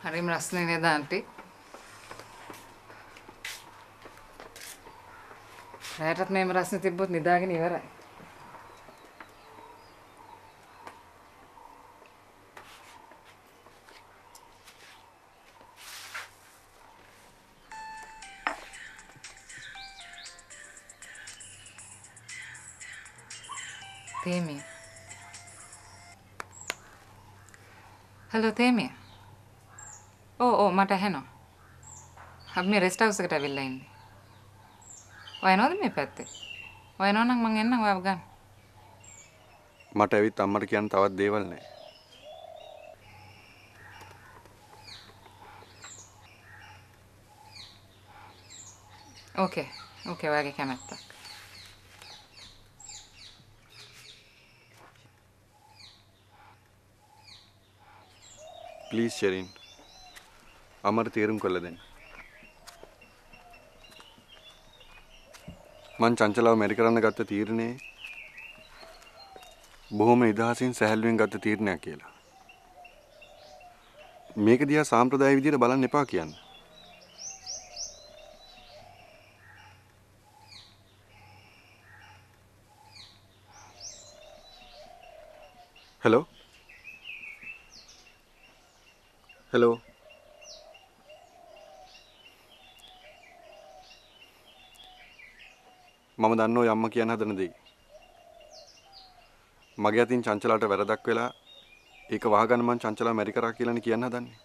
හරිම රස්නේ නේද ආන්ටි? රැයටත් මේම රස්නේ තිබ්බොත් නිදාගෙන ඉවරයි. තේමිය. හලෝ තේමිය. ඕ මට ඇහෙනවා. අපි මේ රෙස්ට් හවුස් එකට ඇවිල්ලා ඉන්නේ. ඔය එනවද මේ පැත්තේ? ඔය එනවා නම් මං එන්නම් ඔයාව ගන්න. මට ඇවිත් අම්මට කියන්න තවත් දේවල් නැහැ. ඕකේ ඔයාගේ කැමැත්තක්. ප්ලීස් ෂෙරින්. අම්මට තීරුම් කරලා දෙන්න. මං චංචලාව මැරි කරන්න ගත්ත තීරණේ බොහොම නිදහසින් සැහැල්ලුවෙන් ගත්ත තීරණයක් කියලා. මේක දිහා සාම්ප්‍රදායික විදියට බලන්න එපා කියන්නේ. හෙලෝ. හෙලෝ. මම දන්නවා ඔය අම්මා කියන්න හදන දේ. මගේ අතින් චංචලාට වැරදක් වෙලා ඒක වහගන්න මං චංචලා මැරි කරා කියලානේ කියන්න හදන්නේ.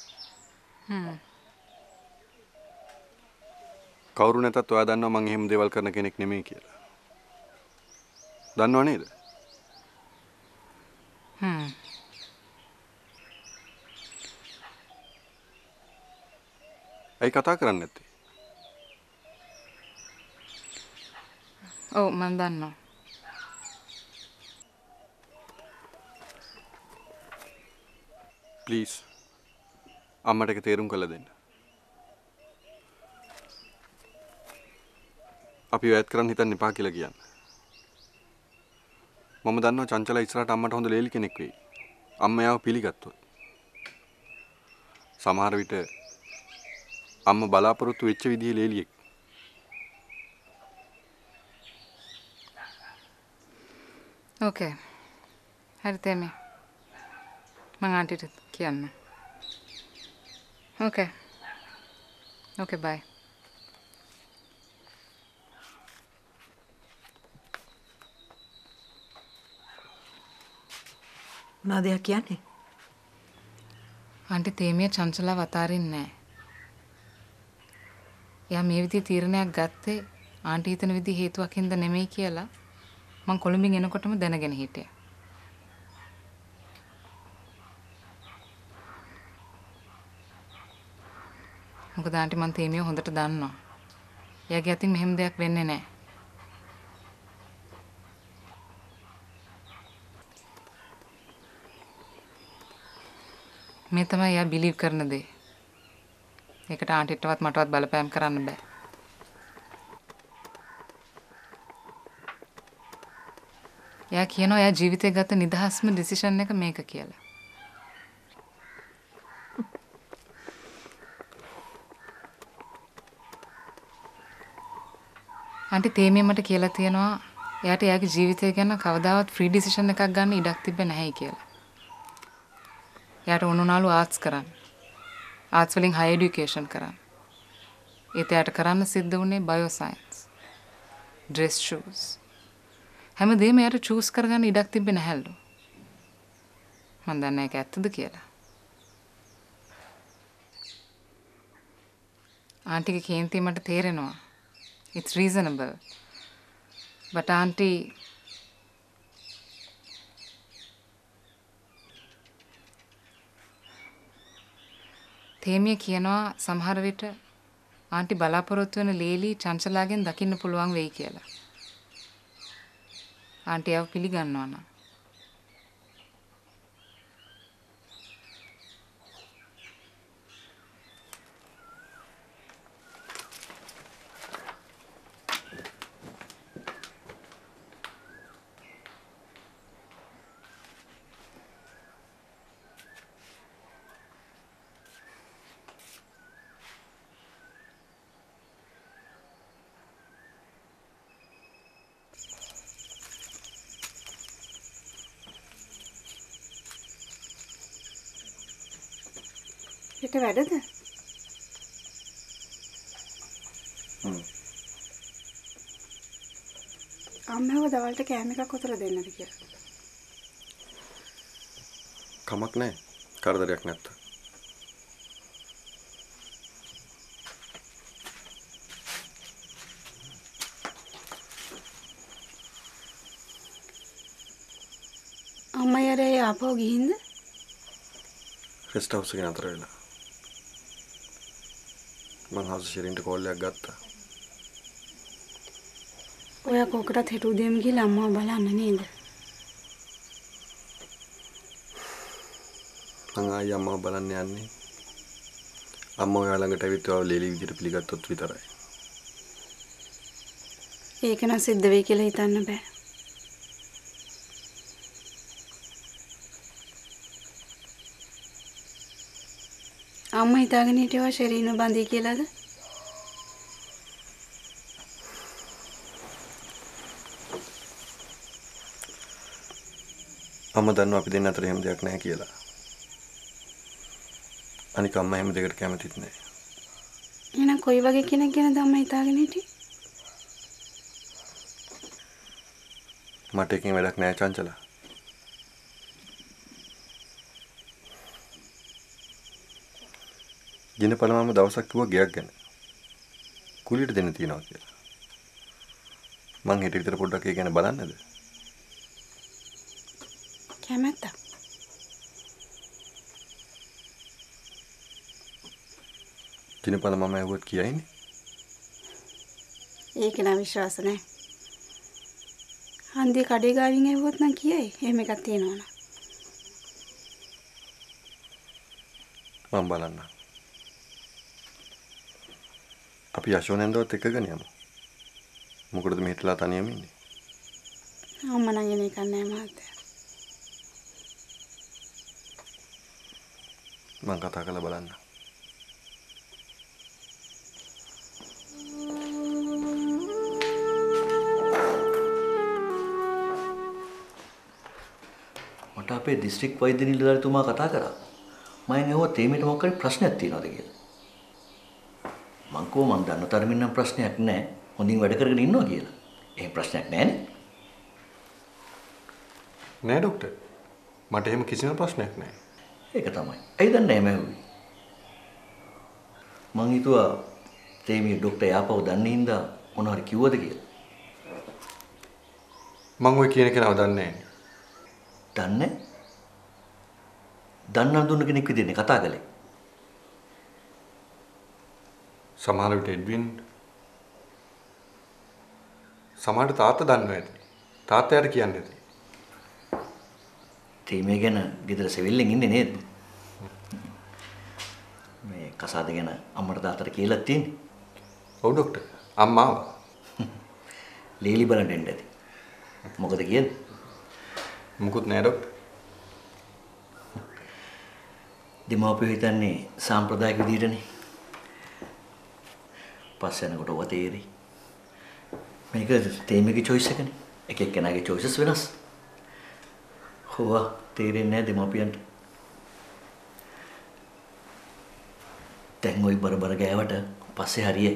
කවුරු නැතත් ඔයා දන්නවා මං එහෙම දේවල් කරන කෙනෙක් නෙමෙයි කියලා. දන්නව නේද? ඇයි කතා කරන්නේ නැත්තේ? ඔව් මම දන්නවා. ප්ලීස් අම්මට ඒක තේරුම් කරලා දෙන්න. අපි වැයත් කරන්න හිතන්න එපා කියලා කියන්න. මම දන්නවා චංචලා ඉස්සරහට අම්මට හොඳ ලේලි කෙනෙක් වෙයි. අම්මා යාව පිළිගත්තොත්. සමහර විට අම්මා බලාපොරොත්තු වෙච්ච විදිහේ ලේලියෙක්. ඕකේ. හරි තේමේ. මං ආන්ටිට කියන්න. ඕකේ. ඕකේ බයි. මොනවද කියන්නේ? ආන්ටි තේමිය චංචලාව අතාරින්නේ නැහැ. එයා මේ විදිහේ තීරණයක් ගත්තේ ආන්ටි හිතන විදිහ හේතුවක් හින්දා නෙමෙයි කියලා මං කොළඹින් එනකොටම දැනගෙන හිටියා. මොකද ආන්ටි මං තේමිය හොඳට දන්නවා. එයාගේ අතින් මෙහෙම දෙයක් වෙන්නේ නැහැ. මේ තමයි එයා බිලීව් කරන දේ. ඒකට ආන්ටිටවත් මටවත් බලපෑම් කරන්න බෑ. එයා කියනවා එයා ජීවිතේ ගත නිදහස්ම ඩිසිෂන් එක මේක කියලා. ආන්ටි තේමිය මට කියලා තියෙනවා එයාට එයාගේ ජීවිතය ගැන කවදාවත් ෆ්‍රී ඩිසිෂන් එකක් ගන්න ඉඩක් තිබ්බේ නැහැයි කියලා. එයාට උනුනාලු ආර්ට්ස් කරන්න. ආර්ට්ස් වලින් හයි එඩියුකේෂන් කරන්න. ඒත් එයාට කරන්න සිද්ධ වුණේ බයෝ සයන්ස්. Dress shoes. හැමදේම එයාට චූස් කරගන්න ඉඩක් තිබ්බේ නැහැලු. මන් දන්නේ ඒක ඇත්තද කියලා. ආන්ටිගේ කේන්තිය මට තේරෙනවා. It's reasonable. But auntie තේමිය කියනවා සමහර විට ආන්ටි බලාපොරොත්තු වෙන ලේලි චංචලාගෙන් දකින්න පුළුවන් වෙයි කියලා. ආන්ටි ඒව පිළිගන්නවා නම්. හෙට වැඩද? අම්මව දවල්ට කෑම එකක් උතර දෙන්නද කියලා. කමක් නැහැ. කරදරයක් නැත්නම්. අම්මා යරේ ආපහු ගිහින්ද? රෙස්ට් හවුස් එකේ නතර වෙලා. මං හවුස් ෂෙරින්ට කෝල් එකක් ගත්තා. ඔයා කොකටත් හෙට උදේම ගිහලා අම්මව බලන්න නේද? මං ආයි අම්මව බලන්න යන්නේ. අම්මා ඔයා ළඟට ඇවිත් ඔයාව ලේලි විදිහට පිළිගත්තොත් විතරයි. ඒක නම් සිද්ධ වෙයි කියලා හිතන්න බෑ. අම්මා හිතාගෙන හිටියවා ෂෙරීන්ව බඳී කියලාද? අම්මා දන්නවා අපි දෙන්න අතර එහෙම දෙයක් නැහැ කියලා. අනික අම්මා එහෙම දෙයකට කැමතිත් නැහැ. එහෙනම් කොයි වගේ කෙනෙක් ගැනද අම්මා හිතාගෙන හිටියේ? මට එකකින් වැඩක් නැහැ චංචලා. දිනපලමම දවසක් කිව්වා ගයක් ගැන. කුලියට දෙන්න තියනවා කියලා. මං හිත විතර පොඩ්ඩක් ඒ ගැන බලන්නද? කැමැත්තා. දිනපලමම ඇහුවොත් කියයිනේ. ඒක නම් විශ්වාස නැහැ. හන්දිය කඩේ ගාවින් ඇහුවොත් නම් කියයි. එහෙම එකක් තියෙනවනේ. මම බලන්න. අපි යශෝනන්දවත් එක්කගෙන යමු. මොකටද මේ හිටලා තනියම ඉන්නේ? අම්මා නම් එන එකක් නැහැ මහත්තයා. මම කතා කරලා බලන්න. මට අපේ දිස්ත්‍රික් වෛද්‍ය නිලධාරිතුමා කතා කරා. මම ඇහුවා තේමේට මොකක් හරි ප්‍රශ්නයක් තියෙනවද කියලා. මං දන්න තරමින් නම් ප්‍රශ්නයක් නැහැ. හොඳින් වැඩ කරගෙන ඉන්නවා කියලා. එහෙම ප්‍රශ්නයක් නැහැනේ. නෑ ડોක්ටර්. මට එහෙම කිසිම ප්‍රශ්නයක් නෑ. ඒක තමයි. ඇයි දන්නේ නැහැ මම. මං හිතුවා තේමේ ડોක්ටර් යාපව දන්නේ හින්දා මොනවා හරි කිව්වද කියලා. මං ඔය කියන කෙනාව දන්නේ නෑ. දන්නේ? දන්න දුන්න කෙනෙක් විදිහනේ කතා කළේ. සමහර විට එඩ්වින් සමහරට තාත්තා දන්නවා ඇති. තාත්තයාට කියන්නේ නැති. තේමේ ගැන ගෙදර සෙවිල්ලෙන් ඉන්නේ නේද? මේ කසාද ගැන අම්මට තාත්තට කියලා තියෙන්නේ. ඔව් ડોක්ටර්. අම්මාව. ලීලි බලන්න එන්න ඇති. මොකද කියන්නේ? මුකුත් නෑ ડોක්ටර්. දෙමාපියෝ හිතන්නේ සාම්ප්‍රදායික විදිහටනේ. පස්සේ යනකොට ඔව තේරෙයි. මේක තේමේගේ choice එකනේ. එක එක්කෙනාගේ choices වෙනස්. හොවා තේරෙන්නේ නැහැ දෙමාපියන්ට. දැන් ওই බරබර ගෑවට පස්සේ හරියයි.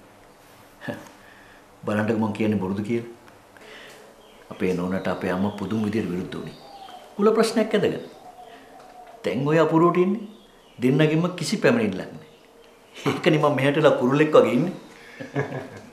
බලන්නක මං කියන්නේ බොරුද කියලා. අපේ නෝනට අපේ අම්මා පුදුම විදියට විරුද්ධ වුණේ. කුල ප්‍රශ්නයක් ඇදගෙන. දැන් ඔය අපුරුවට ඉන්නේ. දෙන්නගෙම කිසි පැමිණිල්ලක් නැහැ. ඒකනේ මම මෙහෙටලා කුරුල්ලෙක් වගේ ඉන්නේ.